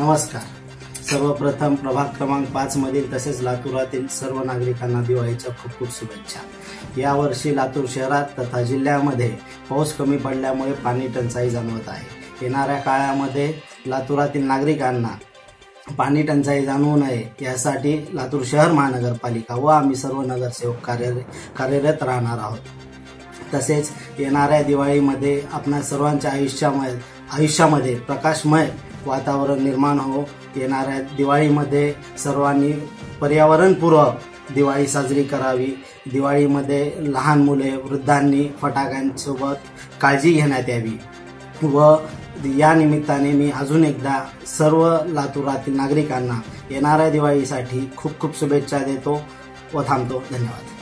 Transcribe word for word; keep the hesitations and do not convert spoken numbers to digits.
नमस्कार। सर्वप्रथम प्रभाग क्रमांक पाच मधील तसेच लातूरातील सर्व नागरिकांना दिवाळीच्या खूप खूप शुभेच्छा। यावर्षी लातूर शहरात तथा जिल्ह्यामध्ये पाऊस कमी पडल्यामुळे पाणी टंचाई जाणवत आहे। येणाऱ्या काळामध्ये लातूरातील नागरिकांना पाणी टंचाई जाणवू नये यासाठी लातूर शहर महानगरपालिका व आम्ही सर्व नगरसेवक कार्यरत राहणार आहोत। तसेच येणाऱ्या दिवाळीमध्ये आपल्या सर्वांच्या आयुष्यामध्ये आयुष्यामध्ये प्रकाशमय वातावरण निर्माण हो। येणाऱ्या दिवाळीमध्ये सर्वांनी पर्यावरणपूरक दिवाळी साजरी करावी। दिवाळीमध्ये लहान मुले वृद्धांनी फटाक्यांसोबत काळजी घेण्यात यावी व या निमित्ताने मी अजून एकदा सर्व लातूरातील नागरिकांना येणाऱ्या दिवाळीसाठी खूप खूप शुभेच्छा देतो व थांबतो। धन्यवाद।